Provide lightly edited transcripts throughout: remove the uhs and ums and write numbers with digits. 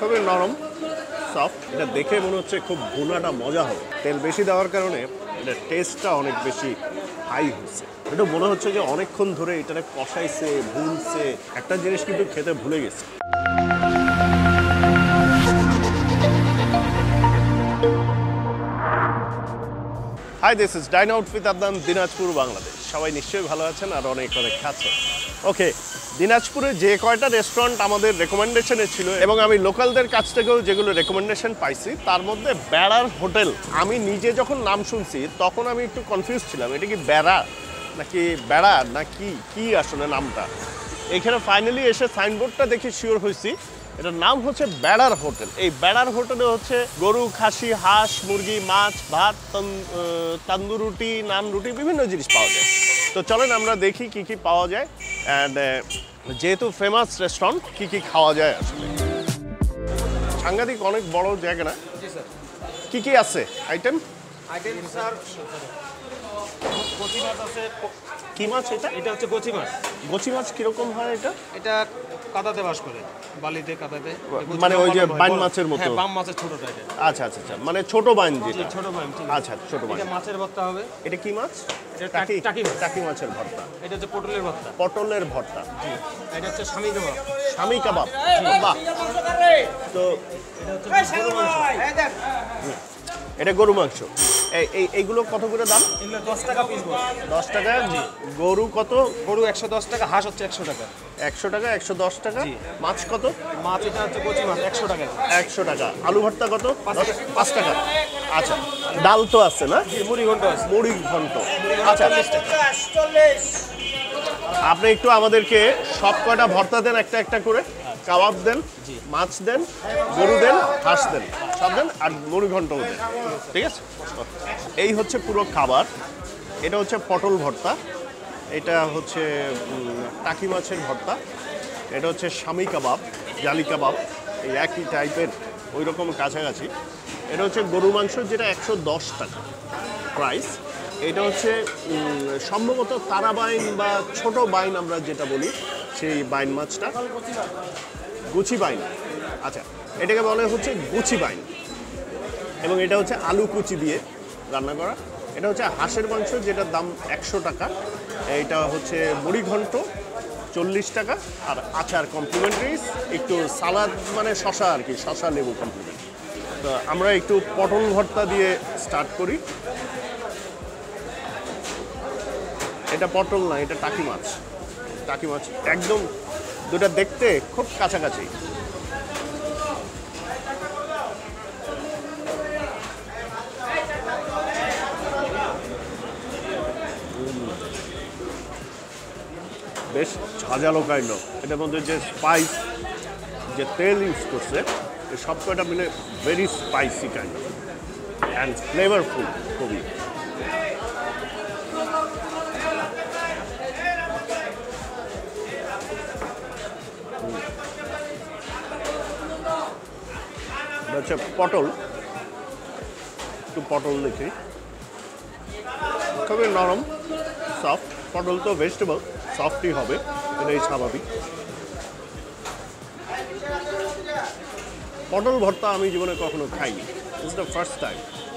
খুবই নরম সফট। এটা দেখে মনে হচ্ছে খুব ভুনাটা মজা হবে। তেল বেশি দেওয়ার কারণে এটা টেস্টটা অনেক বেশি হাই হচ্ছে। এটা মনে হচ্ছে যে অনেকক্ষণ ধরে এটাকে কষাইছে, ভুনছে। একটা জিনিস কিন্তু খেতে ভুলে গেছে। Hi, this is dine out with Adnan, Dinajpur, Bangladesh. সবাই নিশ্চয়ই ভালো আছেন আর অনেক অনেক খাচ্ছেন। ওকে, দিনাজপুরে যে কয়টা রেস্টুরেন্ট আমাদের রেকমেন্ডেশনে ছিল এবং আমি লোকালদের কাছ থেকেও যেগুলো রেকমেন্ডেশন পাইছি তার মধ্যে বেড়ার হোটেল। আমি নিজে যখন নাম শুনছি তখন আমি একটু কনফিউজ ছিলাম, এটা কি বেড়া নাকি বেড়া না কি আসলে নামটা। এখানে ফাইনালি এসে সাইনবোর্ডটা দেখে শিওর হয়েছি এটার নাম হচ্ছে বেড়ার হোটেল। এই বেড়ার হোটেলে হচ্ছে গরু, খাসি, হাঁস, মুরগি, মাছ, ভাত, তান্দুর রুটি, নান রুটি, বিভিন্ন জিনিস পাওয়া যায়। তো চলেন আমরা দেখি কি কি পাওয়া যায় অ্যান্ড যেহেতু ফেমাস রেস্টুরেন্ট কি কি খাওয়া যায়। আসলে সাংঘাতিক অনেক বড় জায়গা না? কি কি আছে আইটেম? স্যার কচি মাছ আছে। কি মাছ এটা? এটা হচ্ছে কচি মাছ। কচি মাছ কিরকম হয় এটা? এটা কাদাতে বাস করে, বালিতে কাদাতে। মানে ওই যে বাইন মাছের মতো? হ্যাঁ, বাম মাছের ছোটটা এটা। আচ্ছা আচ্ছা আচ্ছা, মানে ছোট বাইন যেটা? ছোট বাইন। আচ্ছা, ছোট বাইন। এটা মাছের ভর্তা হবে। এটা কি মাছ? এটা টাকি মাছ। টাকি মাছের ভর্তা। এটা হচ্ছে পটলের ভর্তা। পটলের ভর্তা। জি। এটা হচ্ছে স্বামী কাবাব। স্বামী কাবাব। বাহ। তো এটা গরু মাংস। এইগুলো কত করে দাম? এগুলো 10 টাকা পিস। 10 টাকা? গরু কত? গরু 110 টাকা, হাঁস হচ্ছে 100 টাকা। 100 টাকা, 110 টাকা। মাছ কত? মাছ এটা হচ্ছে কচি মাছ 100 টাকা। 100 টাকা। আলু ভর্তা কত? 5 টাকা। আচ্ছা, ডাল তো আছে না? মুড়ি ঘন্ট আছে। মুড়ি ঘন্ট। আচ্ছা, আপনি একটু আমাদেরকে সব কয়টা ভর্তা দেন, একটা একটা করে। কাবাব দেন, মাছ দেন, গরু দেন, হাঁস দেন, সব দেন, আর মুড়ি ঘন্টও দেন। ঠিক আছে? এই হচ্ছে পুরো খাবার। এটা হচ্ছে পটল ভর্তা, এটা হচ্ছে টাকি মাছের ভর্তা, এটা হচ্ছে স্বামী কাবাব, জালি কাবাব, এই একই টাইপের ওই রকম কাছাকাছি। এটা হচ্ছে গরু মাংস, যেটা 110 টাকা প্রাইস। এটা হচ্ছে সম্ভবত তারা বাইন বা ছোট বাইন আমরা যেটা বলি, সেই বাইন মাছটা, গুচি বাইন। আচ্ছা, এটাকে বলে হচ্ছে গুচি বাইন, এবং এটা হচ্ছে আলু কুচি দিয়ে রান্না করা। এটা হচ্ছে হাঁসের মাংস, যেটার দাম 100 টাকা। এইটা হচ্ছে মুড়ি ঘন্ট 40 টাকা, আর আচার কমপ্লিমেন্টারিজ, একটু সালাদ মানে শশা আর কি, শশা লেবু কমপ্লিমেন্ট। তো আমরা একটু পটল ভর্তা দিয়ে স্টার্ট করি। এটা পটল না, এটা টাকি মাছ। টাকি মাছ একদম দুটা দেখতে খুব কাছাকাছি। বেশ ঝাঁঝালো কাইন্ড অফ। এটার মধ্যে যে স্পাইস, যে তেল ইউজ করছে, এই সব কয়টা মিলে very spicy kind of and flavourful খুবই। হচ্ছে পটল, একটু পটল দেখি। খুবই নরম, সফট। পটল তো ভেজিটেবল, সফটই হবে, এটাই স্বাভাবিক। পটল ভর্তা আমি জীবনে কখনো খাইনি, ইটস দ্য ফার্স্ট টাইম।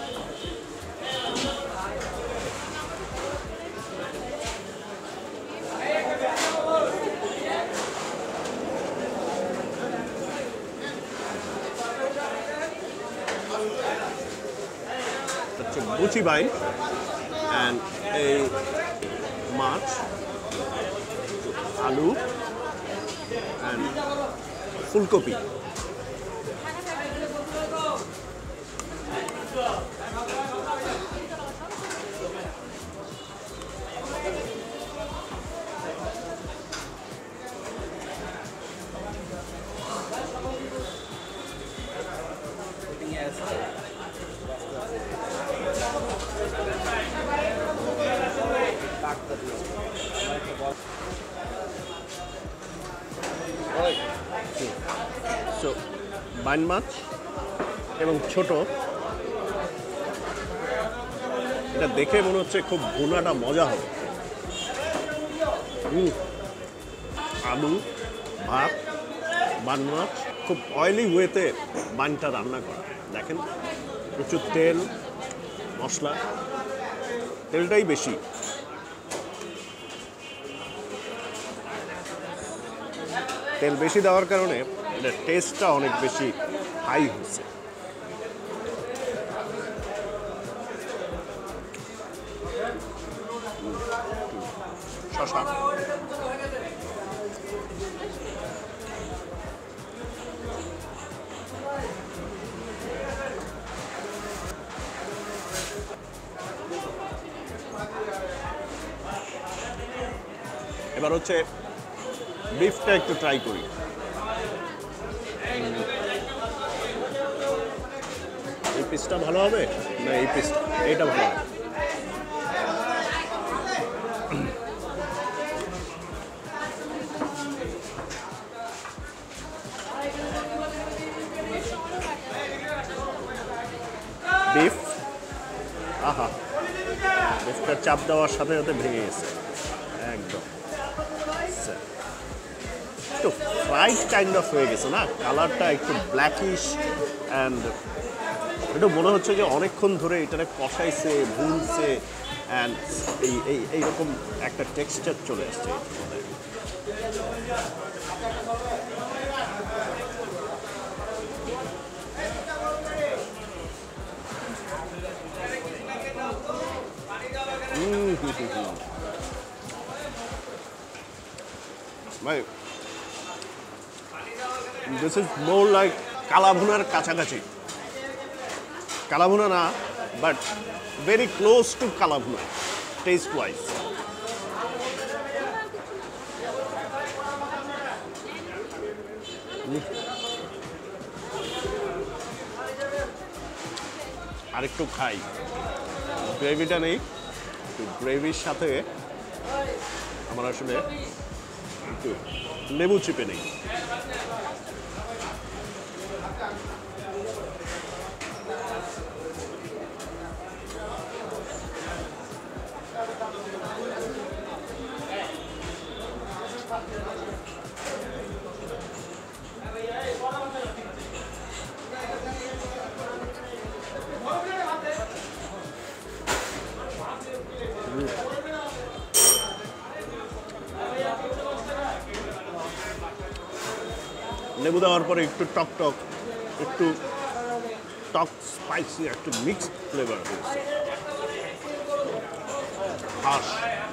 গুচি বাইন অ্যান্ড এই মাছ, আলু অ্যান্ড ফুলকপি। সো বাইন মাছ এবং ছোট, এটা দেখে মনে হচ্ছে খুব ভুনাটা মজা হবে। আলু, ভাত, বান মাছ, খুব অয়েলি ওয়েতে বানটা রান্না করা। দেখেন প্রচুর তেল মশলা, তেলটাই বেশি। তেল বেশি দেওয়ার কারণে এটার টেস্টটা অনেক বেশি হাই হচ্ছে। শশা এবার হচ্ছে বিফটা একটু ট্রাই করি। এই পিসটা ভালো হবে না এই পিস? এইটা ভালো হবে। বিফ, আহা, বিফটা চাপ দেওয়ার সাথে সাথে ভেঙে গেছে একদম। একটু ফ্রাইড কাইন্ড অফ হয়ে গেছে না, কালারটা একটু ব্ল্যাকিশ অ্যান্ড একটু মনে হচ্ছে যে অনেকক্ষণ ধরে এটাকে কষাইছে ভুনছে অ্যান্ড এইরকম একটা টেক্সচার চলে আসছে। ভাই দিস ইজ মোর লাইক কালাভুনার কাছাকাছি। কালাভুনা না, but very close to kala bhuna taste wise. আরেকটু খাই, গ্রেভিটা নেই, গ্রেভির সাথে আমার আসলে একটু লেবু চিপে নেই। লেবু দেওয়ার পরে একটু টক টক, একটু টক স্পাইসি, একটু মিক্সড ফ্লেভার হয়েছে। হাঁস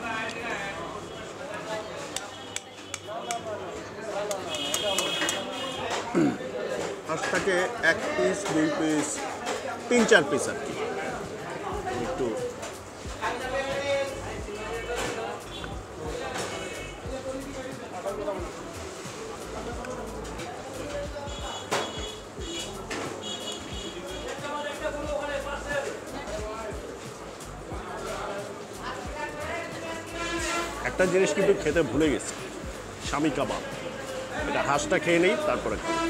হাঁসটাকে 1 পিস 2 পিস 3-4 পিস আর কি একটু একটা জিনিস কিন্তু খেতে ভুলে গেছি, শামি কাবাব। এটা হাঁসটা খেয়ে নেই তারপরে খাই।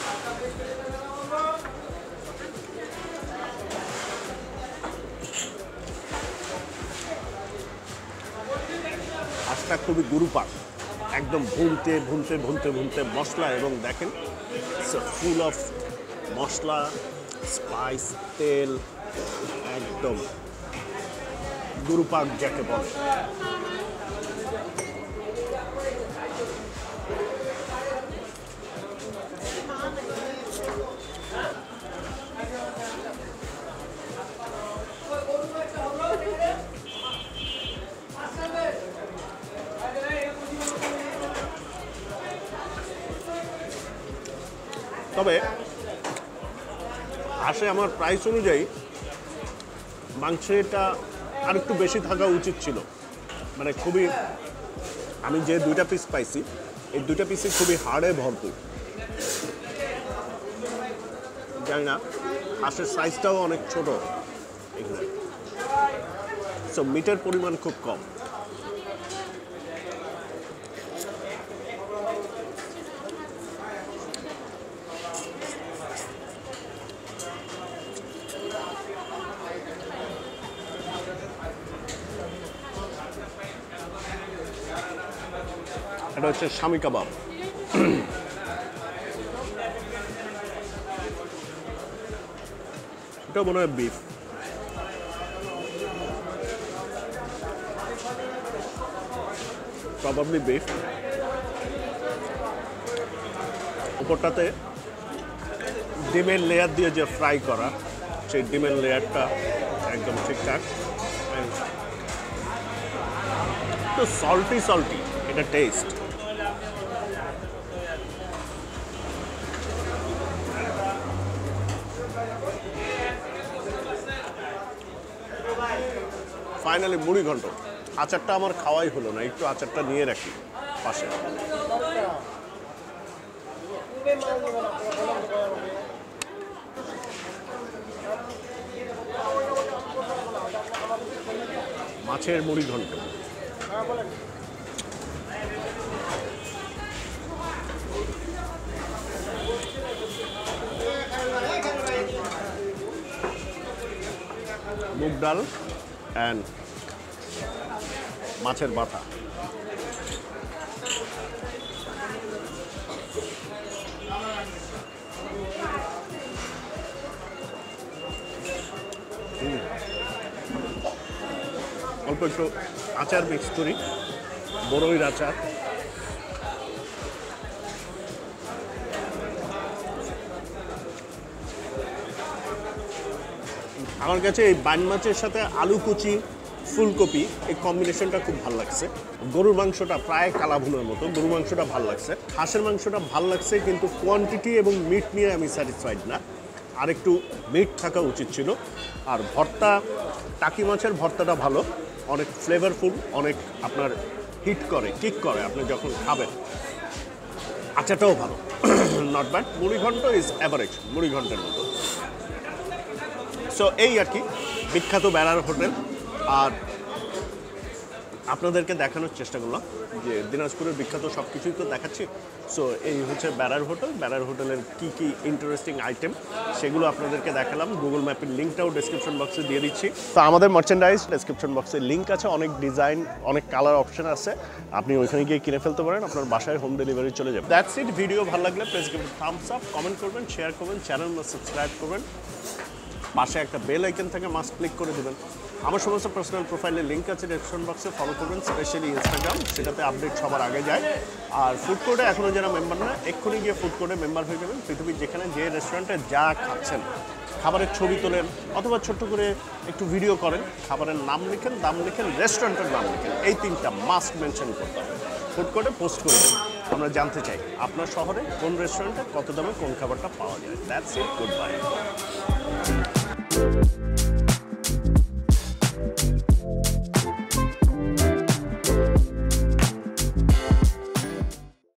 হাঁসটা খুবই গুরুপাক, একদম ভুনতে ভুনতে ভুনতে ভুনতে মশলা, এবং দেখেন ফুল অফ মশলা, স্পাইস, তেল, একদম গুরুপাক যাকে বলে। তবে হাঁসে আমার প্রাইস অনুযায়ী মাংসটা আর একটু বেশি থাকা উচিত ছিল। মানে খুবই, আমি যে 2টা পিস পাইছি এই 2টা পিসই খুবই হাড়ে ভরপুর। জানি না, হাঁসের সাইজটাও অনেক ছোট এখানে, সো মিটের পরিমাণ খুব কম। এটা হচ্ছে শামি কাবাব। এটা মনে হয় বিফ। Probably beef. উপরটাতে ডিমের লেয়ার দিয়ে যে ফ্রাই করা, সেই ডিমের লেয়ারটা একদম ঠিকঠাক। একটু সল্টি সল্টি এটা টেস্ট। ফাইনালি মুড়ি ঘন্ট। আচারটা আমার খাওয়াই হলো না, একটু আচারটা নিয়ে রাখি পাশে। মাছের মুড়ি ঘন্ট। মুগ ডাল অ্যান্ড মাছের মাথা। অল্প একটু আচার মিক্স করি, বড়ইর আচার। আমার কাছে এই বাইন মাছের সাথে আলু কুচি, ফুলকপি, এই কম্বিনেশনটা খুব ভালো লাগছে। গরুর মাংসটা প্রায় কালাভুনার মতো, গরুর মাংসটা ভালো লাগছে। হাঁসের মাংসটা ভালো লাগছে, কিন্তু কোয়ান্টিটি এবং মিট নিয়ে আমি স্যাটিসফাইড না, আর একটু মিট থাকা উচিত ছিল। আর ভর্তা, টাকি মাছের ভর্তাটা ভালো, অনেক ফ্লেভারফুল, অনেক আপনার হিট করে, কিক করে আপনি যখন খাবেন। আচারটাও ভালো, নট ব্যাড। মুড়ি ঘন্ট ইজ অ্যাভারেজ, মুড়ি ঘন্টের মতো। সো এই আর কি বিখ্যাত বেড়ার হোটেল। আর আপনাদেরকে দেখানোর চেষ্টা করলাম যে দিনাজপুরের বিখ্যাত সব কিছুই তো দেখাচ্ছি। সো এই হচ্ছে বেড়ার হোটেল। বেড়ার হোটেলের কি কি ইন্টারেস্টিং আইটেম সেগুলো আপনাদেরকে দেখালাম। গুগল ম্যাপের লিঙ্কটাও ডেসক্রিপশন বক্সে দিয়ে দিচ্ছি। তো আমাদের মার্চেন্ডাইজ ডেসক্রিপশন বক্সে লিঙ্ক আছে, অনেক ডিজাইন, অনেক কালার অপশন আছে, আপনি ওইখানে গিয়ে কিনে ফেলতে পারেন, আপনার বাসায় হোম ডেলিভারি চলে যাবে। That's it. ভিডিও ভালো লাগলে please give thumbs up, comment করবেন, শেয়ার করবেন, চ্যানেল সাবস্ক্রাইব করবেন, পাশে একটা বেল আইকন থাকে মাস্ট ক্লিক করে দেবেন। আমার সমস্ত পার্সোনাল প্রোফাইলের লিঙ্ক আছে ডেসক্রিপশন বক্সে, ফলো করবেন, স্পেশালি ইনস্টাগ্রাম, সেটাতে আপডেট সবার আগে যায়। আর ফুড কোর্টে এখনও যারা মেম্বার না, এক্ষুনি গিয়ে ফুড কোর্টে মেম্বার হয়ে যাবেন। পৃথিবীর যেখানে যে রেস্টুরেন্টে যা খাচ্ছেন, খাবারের ছবি তোলেন অথবা ছোট্ট করে একটু ভিডিও করেন, খাবারের নাম লিখেন, দাম লিখেন, রেস্টুরেন্টের নাম লিখেন, এই তিনটা মাস্ট মেনশন করতে হবে। ফুড কোর্টে পোস্ট করে দেবেন, আমরা জানতে চাই আপনার শহরে কোন রেস্টুরেন্টে কত দামে কোন খাবারটা পাওয়া যায়। That's it, good by.